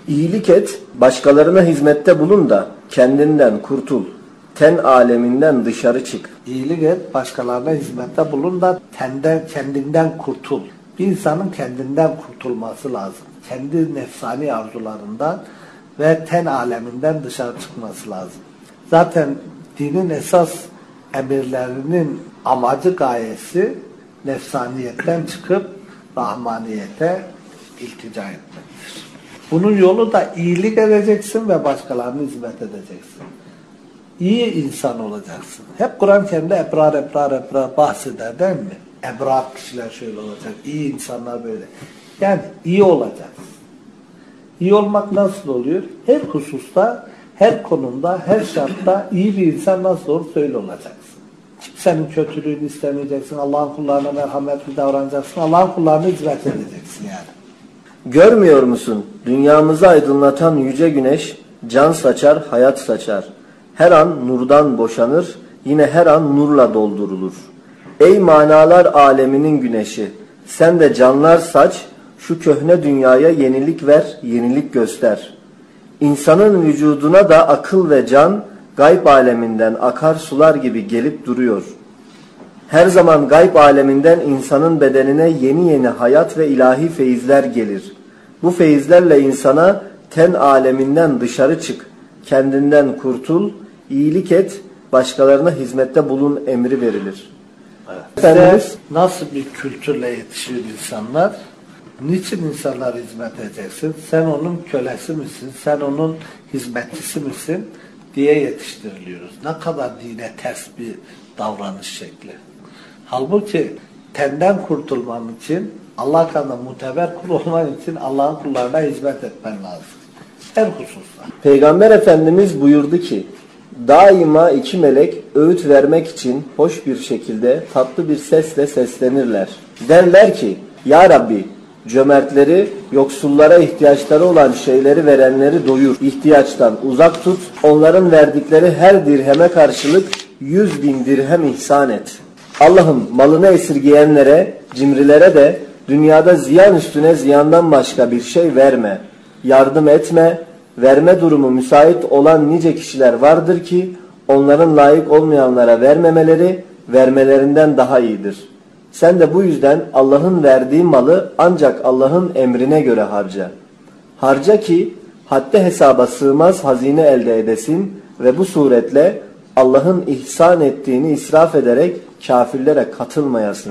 İyilik et, başkalarına hizmette bulun da kendinden kurtul. Ten aleminden dışarı çık. İyilik et, başkalarına hizmette bulun da kendinden kurtul. Bir insanın kendinden kurtulması lazım. Kendi nefsani arzularından ve ten aleminden dışarı çıkması lazım. Zaten dinin esas emirlerinin amacı, gayesi nefsaniyetten çıkıp rahmaniyete iltica etmektir. Bunun yolu da iyilik edeceksin ve başkalarına hizmet edeceksin. İyi insan olacaksın. Hep Kur'an kendine ebrar bahseder değil mi? Ebrar kişiler şöyle olacak, iyi insanlar böyle. Yani iyi olacaksın. İyi olmak nasıl oluyor? Her hususta, her konumda, her şartta iyi bir insan nasıl olur söyle olacaksın. Kimsenin kötülüğünü istemeyeceksin. Allah'ın kullarına merhametli davranacaksın. Allah'ın kullarına hizmet edeceksin yani. Görmüyor musun? Dünyamızı aydınlatan yüce güneş can saçar, hayat saçar. Her an nurdan boşanır, yine her an nurla doldurulur. Ey manalar aleminin güneşi, sen de canlar saç, şu köhne dünyaya yenilik ver, yenilik göster. İnsanın vücuduna da akıl ve can, gayb aleminden akar sular gibi gelip duruyor. Her zaman gayb aleminden insanın bedenine yeni yeni hayat ve ilahi feyizler gelir. Bu feyizlerle insana ten aleminden dışarı çık, kendinden kurtul, iyilik et, başkalarına hizmette bulun emri verilir. Evet. Nasıl bir kültürle yetişiyor insanlar? Niçin insanlara hizmet edeceksin? Sen onun kölesi misin? Sen onun hizmetçisi misin? Diye yetiştiriliyoruz. Ne kadar dine ters bir davranış şekli. Halbuki tenden kurtulman için, Allah katında muteber kul olman için Allah'ın kullarına hizmet etmen lazım. Her hususta. Peygamber Efendimiz buyurdu ki, daima iki melek öğüt vermek için hoş bir şekilde tatlı bir sesle seslenirler. Derler ki, Ya Rabbi, cömertleri, yoksullara ihtiyaçları olan şeyleri verenleri doyur. İhtiyaçtan uzak tut. Onların verdikleri her dirheme karşılık 100.000 dirhem ihsan et. Allah'ım malını esirgeyenlere, cimrilere de dünyada ziyan üstüne ziyandan başka bir şey verme. Yardım etme. Verme durumu müsait olan nice kişiler vardır ki onların layık olmayanlara vermemeleri vermelerinden daha iyidir. Sen de bu yüzden Allah'ın verdiği malı ancak Allah'ın emrine göre harca. Harca ki hadde hesaba sığmaz hazine elde edesin ve bu suretle Allah'ın ihsan ettiğini israf ederek kafirlere katılmayasın.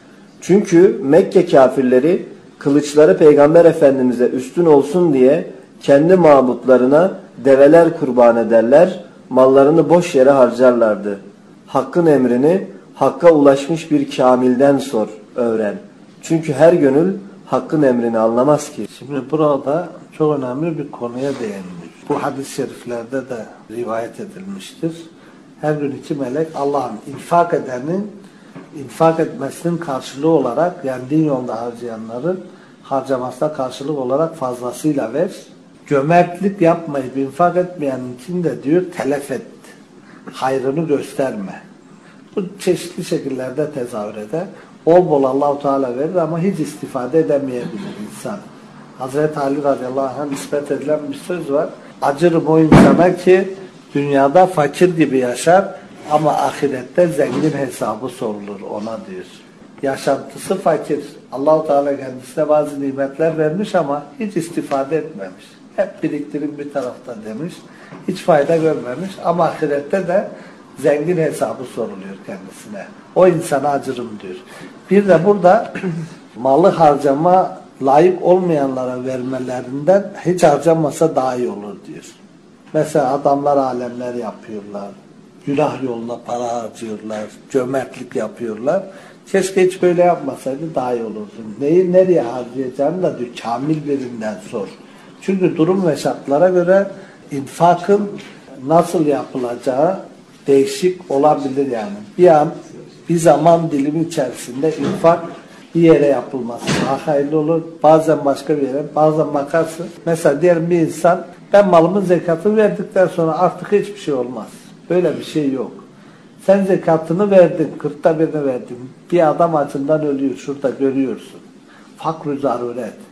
Çünkü Mekke kafirleri kılıçları Peygamber Efendimiz'e üstün olsun diye kendi mabutlarına develer kurban ederler, mallarını boş yere harcarlardı. Hakkın emrini Hakka ulaşmış bir kamilden sor, öğren. Çünkü her gönül Hakkın emrini anlamaz ki. Şimdi burada çok önemli bir konuya değinmiş. Bu hadis-i şeriflerde de rivayet edilmiştir. Her gün iki melek Allah'ın infak edenin infak etmesinin karşılığı olarak, yani din yolunda harcayanların harcamasına karşılık olarak fazlasıyla ver. Cömertlik yapmayıp infak etmeyen için de diyor telef et. Hayrını gösterme. Bu çeşitli şekillerde tezahür eder. Bol bol Allah-u Teala verir ama hiç istifade edemeyebilir insan. Hazreti Ali radıyallahu anh'a nispet edilen bir söz var. Acırım o insana ki dünyada fakir gibi yaşar ama ahirette zengin hesabı sorulur ona diyor. Yaşantısı fakir. Allah-u Teala kendisine bazı nimetler vermiş ama hiç istifade etmemiş. Hep biriktirip bir tarafta demiş. Hiç fayda görmemiş ama ahirette de zengin hesabı soruluyor kendisine. O insana acırım diyor. Bir de burada malı harcama layık olmayanlara vermelerinden hiç harcanmasa daha iyi olur diyor. Mesela adamlar alemler yapıyorlar. Günah yoluna para harcıyorlar. Cömertlik yapıyorlar. Keşke hiç böyle yapmasaydı daha iyi olurdu. Neyi nereye harcayacağını da diyor kamil birinden sor. Çünkü durum ve şartlara göre infakın nasıl yapılacağı değişik olabilir yani. Bir zaman dilimi içerisinde infak bir yere yapılması daha hayırlı olur. Bazen başka bir yere, bazen bakarsın. Mesela diyelim bir insan, ben malımın zekatını verdikten sonra artık hiçbir şey olmaz. Böyle bir şey yok. Sen zekatını verdin, 40'ta birini verdin. Bir adam acından ölüyor, şurada görüyorsun. Fakr-ı zaruret.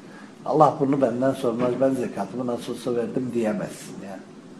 Allah bunu benden sormaz, ben zekatımı nasıl olsa verdim diyemezsin yani.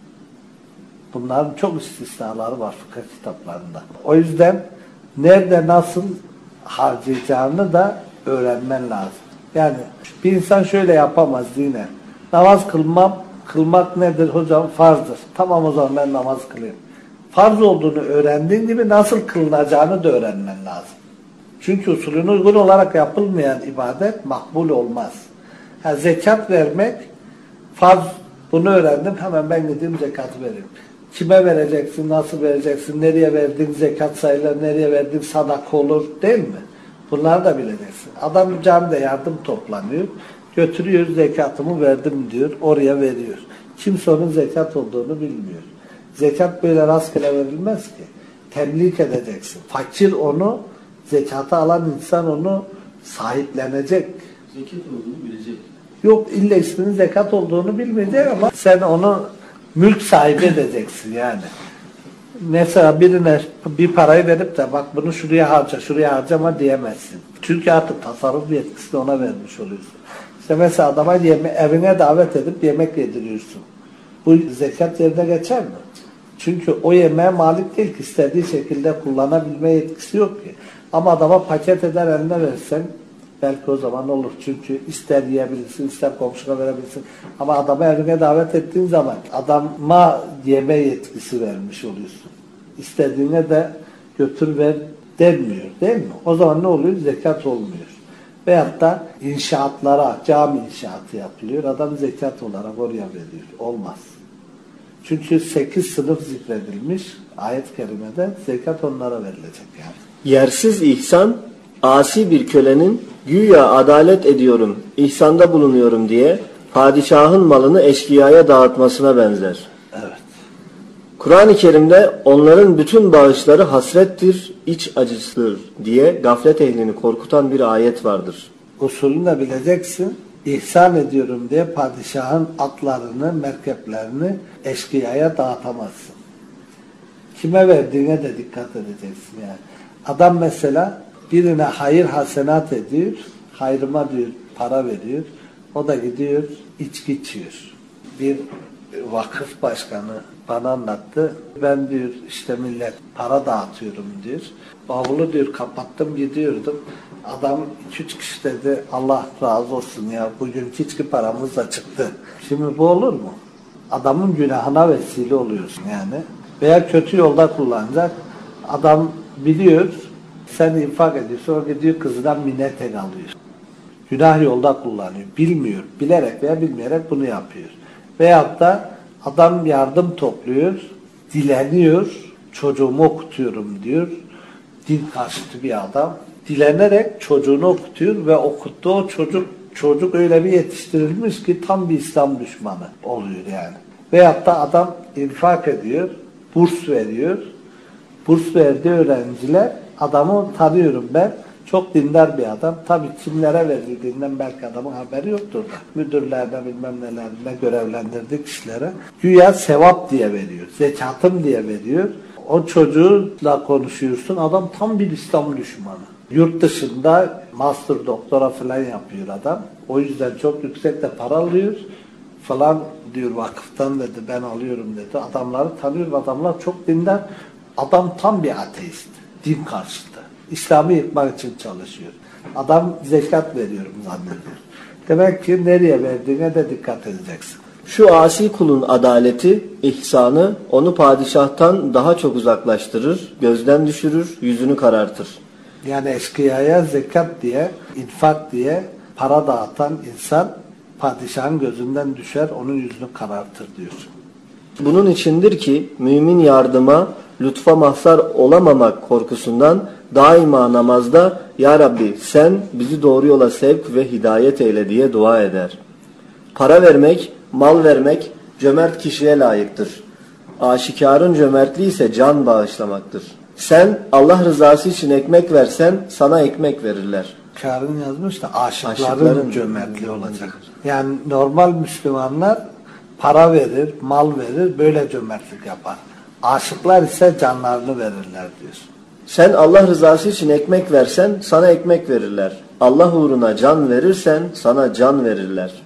Bunların çok istisnaları var fıkıh kitaplarında. O yüzden nerede nasıl harcayacağını da öğrenmen lazım. Yani bir insan şöyle yapamaz yine. Namaz kılmak nedir hocam? Farzdır. Tamam o zaman ben namaz kılayım. Farz olduğunu öğrendiğin gibi nasıl kılınacağını da öğrenmen lazım. Çünkü usulüne uygun olarak yapılmayan ibadet makbul olmaz. Zekat vermek farz. Bunu öğrendim, hemen ben gideyim zekatı vereyim. Kime vereceksin, nasıl vereceksin, nereye verdiğin zekat sayılır, nereye verdiğin sadaka olur değil mi? Bunları da bileceksin. Adam camide yardım toplanıyor, götürüyor zekatımı verdim diyor, oraya veriyor. Kimse onun zekat olduğunu bilmiyor. Zekat böyle rastgele verilmez ki. Temlik edeceksin. Fakir onu, zekatı alan insan onu sahiplenecek. Zekat olduğunu bilecek. Yok illa isminin zekat olduğunu bilmeyecek ama sen onu mülk sahibi edeceksin yani. Mesela birine bir parayı verip de bak bunu şuraya harca, şuraya harcama diyemezsin. Çünkü artık tasarruf yetkisini ona vermiş oluyorsun. İşte mesela adama evine davet edip yemek yediriyorsun. Bu zekat yerine geçer mi? Çünkü o yemeğe malik değil ki, istediği şekilde kullanabilme yetkisi yok ki. Ama adama paket eder eline versen belki o zaman olur. Çünkü ister yiyebilirsin, ister komşuna verebilirsin. Ama adamı evine davet ettiğin zaman adama yeme yetkisi vermiş oluyorsun. İstediğine de götür ver denmiyor değil mi? O zaman ne oluyor? Zekat olmuyor. Veyahut da inşaatlara, cami inşaatı yapılıyor. Adam zekat olarak oraya veriyor. Olmaz. Çünkü 8 sınıf zikredilmiş ayet-i kerimede, zekat onlara verilecek yani. Yersiz ihsan, asi bir kölenin güya adalet ediyorum, ihsanda bulunuyorum diye padişahın malını eşkıyaya dağıtmasına benzer. Evet. Kur'an-ı Kerim'de onların bütün bağışları hasrettir, iç acısıdır diye gaflet ehlini korkutan bir ayet vardır. Usulünü de bileceksin. İhsan ediyorum diye padişahın atlarını, merkeplerini eşkıyaya dağıtamazsın. Kime verdiğine de dikkat edeceksin yani. Adam mesela birine hayır hasenat ediyor, hayrıma diyor para veriyor, o da gidiyor içki içiyor. Bir vakıf başkanı bana anlattı, ben diyor işte millet para dağıtıyorum diyor, bavulu diyor kapattım gidiyordum, adam 2-3 kişi dedi Allah razı olsun ya bugünkü içki paramız da çıktı. Şimdi bu olur mu? Adamın günahına vesile oluyorsun yani. Veya kötü yolda kullanacak, adam biliyor, sen infak ediyorsun, o gidiyor kızından minnet el alıyor. Günah yolda kullanıyor. Bilmiyor. Bilerek veya bilmeyerek bunu yapıyor. Veyahut da adam yardım topluyor, dileniyor, çocuğumu okutuyorum diyor. Din karşıtı bir adam. Dilenerek çocuğunu okutuyor ve okuttuğu çocuk öyle bir yetiştirilmiş ki tam bir İslam düşmanı oluyor yani. Veyahut da adam infak ediyor, burs veriyor. Burs verdiği öğrenciler, adamı tanıyorum ben, çok dindar bir adam. Tabii kimlere verildiğinden belki adamın haberi yoktur da. Müdürlerine bilmem nelerine görevlendirdiği kişilere. Güya sevap diye veriyor, zekatım diye veriyor. O çocuğuyla konuşuyorsun, adam tam bir İslam düşmanı. Yurt dışında master doktora falan yapıyor adam. O yüzden çok yüksek de para alıyor falan diyor, vakıftan dedi ben alıyorum dedi. Adamları tanıyorum, adamlar çok dindar. Adam tam bir ateist, din karşıtı. İslam'ı yıkmak için çalışıyor. Adam zekat veriyorum zannediyor. Demek ki nereye verdiğine de dikkat edeceksin. Şu asi kulun adaleti, ihsanı onu padişahtan daha çok uzaklaştırır, gözden düşürür, yüzünü karartır. Yani eşkıyaya zekat diye, infak diye para dağıtan insan padişahın gözünden düşer, onun yüzünü karartır diyorsun. Bunun içindir ki mümin yardıma, lütfa mahzar olamamak korkusundan daima namazda Ya Rabbi sen bizi doğru yola sevk ve hidayet eyle diye dua eder. Para vermek, mal vermek cömert kişiye layıktır. Aşikarın cömertliği ise can bağışlamaktır. Sen Allah rızası için ekmek versen sana ekmek verirler. Kârın yazmış da aşıkların cömertliği olacak. Yani normal Müslümanlar para verir, mal verir, böyle cömertlik yapar. Aşıklar ise canlarını verirler diyorsun. Sen Allah rızası için ekmek versen sana ekmek verirler. Allah uğruna can verirsen sana can verirler.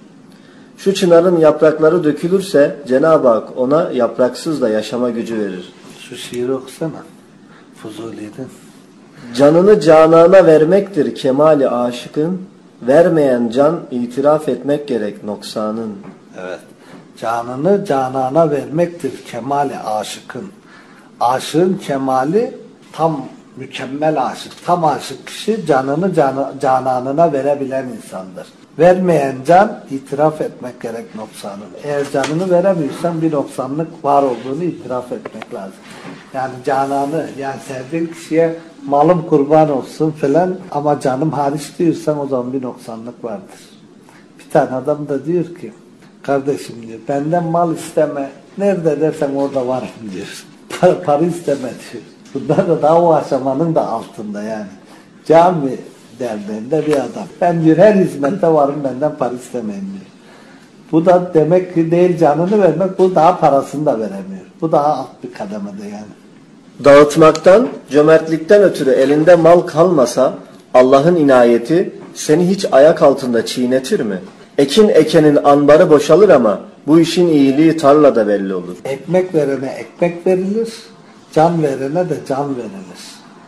Şu çınarın yaprakları dökülürse Cenab-ı Hak ona yapraksız da yaşama gücü verir. Şu şiiri okusana. Fuzuli'den. Canını canana vermektir kemali aşıkın, vermeyen can itiraf etmek gerek noksanın. Evet. Canını canana vermektir kemali aşıkın. Aşığın kemali tam mükemmel aşık. Tam aşık kişi canını cananına verebilen insandır. Vermeyen can itiraf etmek gerek noksanın. Eğer canını veremiyorsan bir noksanlık var olduğunu itiraf etmek lazım. Yani cananı, yani sevdiğin kişiye malım kurban olsun falan ama canım hariç diyorsan o zaman bir noksanlık vardır. Bir tane adam da diyor ki, kardeşim diyor, benden mal isteme, nerede dersen orada varım diyor. Para isteme diyor. Bunlar da daha o aşamanın da altında yani. Cami derdinde bir adam. Ben diyor her hizmette varım, benden para istemeyin diyor. Bu da demek ki değil canını vermek, bu daha parasını da veremiyor. Bu daha alt bir kademede yani. Dağıtmaktan, cömertlikten ötürü elinde mal kalmasa Allah'ın inayeti seni hiç ayak altında çiğnetir mi? Ekin ekenin ambarı boşalır ama bu işin iyiliği tarlada belli olur. Ekmek verene ekmek verilir, can verene de can verilir.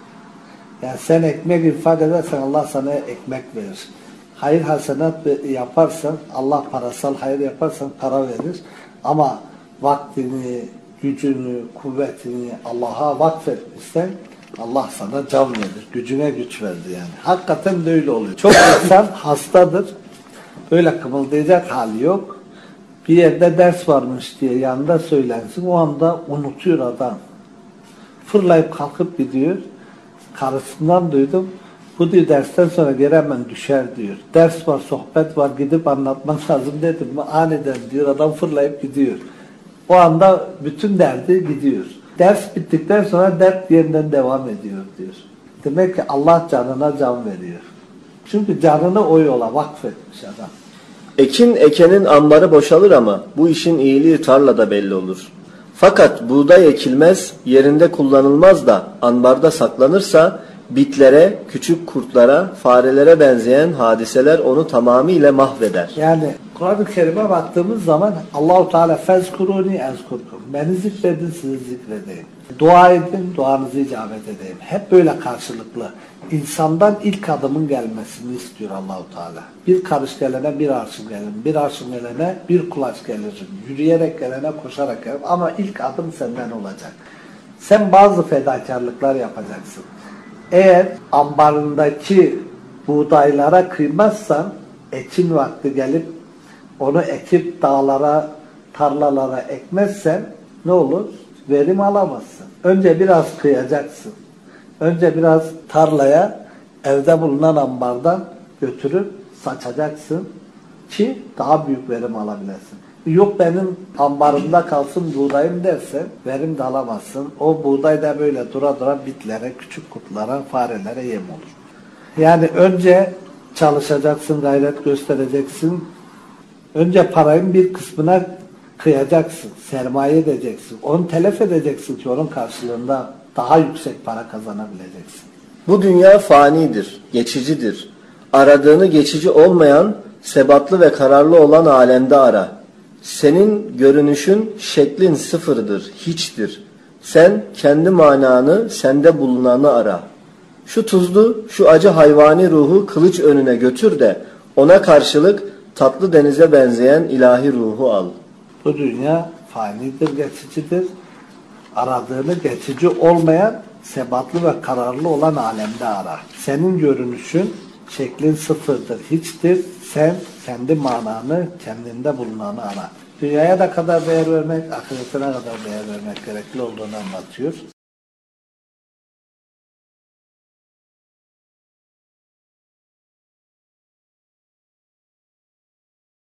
Yani sen ekmek infak edersen Allah sana ekmek verir. Hayır hasenat yaparsan, Allah parasal hayır yaparsan para verir. Ama vaktini, gücünü, kuvvetini Allah'a vakfetmişsen Allah sana can verir. Gücüne güç verdi yani. Hakikaten de öyle oluyor. Çok insan hastadır. Böyle kımıldayacak hali yok. Bir yerde ders varmış diye yanında söylensin. O anda unutuyor adam. Fırlayıp kalkıp gidiyor. Karısından duydum. Bu diyor dersten sonra geri hemen düşer diyor. Ders var, sohbet var, gidip anlatmak lazım dedim mi aniden diyor adam fırlayıp gidiyor. O anda bütün derdi gidiyor. Ders bittikten sonra dert yeniden devam ediyor diyor. Demek ki Allah canına can veriyor. Çünkü canını o yola vakfetmiş adam. Ekin ekenin ambarı boşalır ama bu işin iyiliği tarlada belli olur. Fakat buğday ekilmez, yerinde kullanılmaz da ambarda saklanırsa bitlere, küçük kurtlara, farelere benzeyen hadiseler onu tamamıyla mahveder. Yani Kur'an-ı Kerim'e baktığımız zaman Allah-u Teala fezkuruni ezkurkum. Beni zikredin, sizi zikredeyim. Dua edin, duanızı icabet edeyim. Hep böyle karşılıklı. İnsandan ilk adımın gelmesini istiyor Allah-u Teala. Bir karış gelene bir arşın gelir. Bir arşın gelene bir kulaç gelir. Yürüyerek gelene koşarak gelir. Ama ilk adım senden olacak. Sen bazı fedakarlıklar yapacaksın. Eğer ambarındaki buğdaylara kıymazsan, ekin vakti gelip onu ekip dağlara, tarlalara ekmezsen ne olur? Verim alamazsın. Önce biraz kıyacaksın. Önce biraz tarlaya, evde bulunan ambardan götürüp saçacaksın ki daha büyük verim alabilesin. Yok benim ambarımda kalsın buğdayım dersen verim de alamazsın. O buğday da böyle dura dura bitlere, küçük kurtlara, farelere yem olur. Yani önce çalışacaksın, gayret göstereceksin. Önce parayın bir kısmına kıyacaksın, sermaye edeceksin. Onu telef edeceksin ki onun karşılığında daha yüksek para kazanabileceksin. Bu dünya fanidir, geçicidir. Aradığını geçici olmayan, sebatlı ve kararlı olan alemde ara. Senin görünüşün, şeklin sıfırdır, hiçtir. Sen kendi mananı, sende bulunanı ara. Şu tuzlu, şu acı hayvani ruhu kılıç önüne götür de ona karşılık tatlı denize benzeyen ilahi ruhu al. Bu dünya fanidir, geçicidir. Aradığını geçici olmayan, sebatlı ve kararlı olan alemde ara. Senin görünüşün, şeklin sıfırdır, hiçtir. Sen kendi mananı, kendinde bulunanı ara. Dünyaya da kadar değer vermek, ahiretine kadar değer vermek gerekli olduğunu anlatıyor.